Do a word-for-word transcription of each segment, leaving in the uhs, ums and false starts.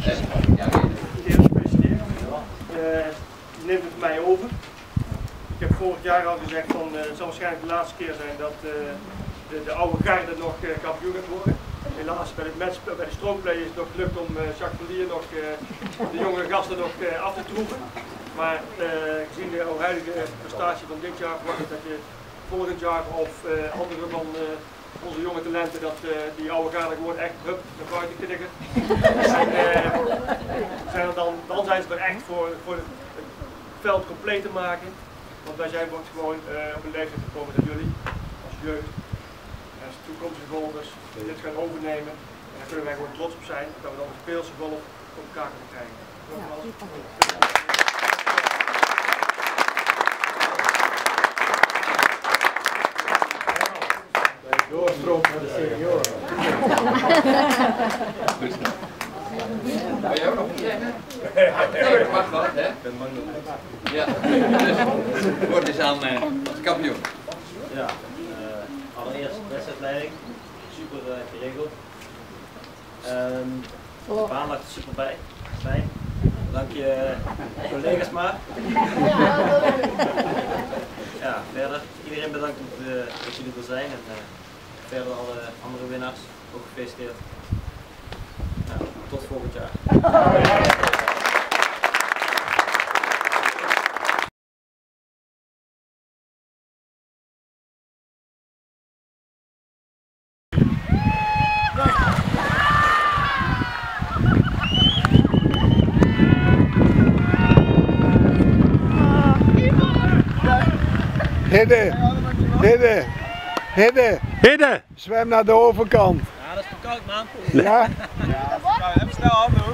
Gefeliciteerd. Uh, neemt het mij over. Ik heb vorig jaar al gezegd van uh, het zal waarschijnlijk de laatste keer zijn dat uh, de, de oude garde nog uh, kampioen gaat worden. Helaas bij de, match, bij de stroomplay is het nog gelukt om uh, Jacques Verlier nog uh, de jonge gasten nog uh, af te troeven. Maar uh, gezien de huidige prestatie van dit jaar verwacht ik dat je volgend jaar of uh, andere van uh, onze jonge talenten dat uh, die oude garde gewoon echt hup naar buiten knikken. En, uh, zijn er dan, dan zijn ze er echt voor, voor het veld compleet te maken. Want wij zijn gewoon uh, op een leeftijd gekomen dat jullie als jeugd en als toekomstige golfers dit gaan overnemen. En daar kunnen wij gewoon trots op zijn dat we dan een speelse golf op elkaar kunnen krijgen. Doorstroom naar de senioren. Wil jij ook nog niet zeggen? Ja, mag wel, hè? Ik ben bang dat ja, dus wordt eens aan uh, als kampioen. Ja, uh, allereerst wedstrijdleiding, super uh, geregeld. Um, de baan lag er super bij, fijn. Dank je collega's maar. Ja, verder iedereen bedankt dat, uh, dat jullie er zijn en uh, verder alle andere winnaars ook gefeliciteerd. Ja, tot volgend jaar. Hidde, Hidde, Hidde, Hidde! Zwem naar de overkant. Ja, dat is te koud, man. Ja? Ja, even snel handen doen.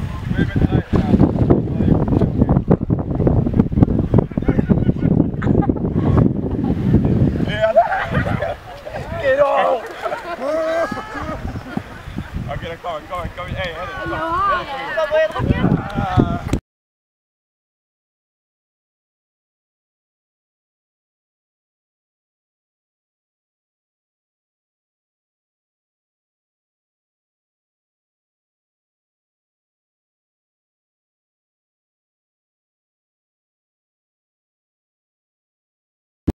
Oké, dan kom ik, kom ik, kom ik. Hé,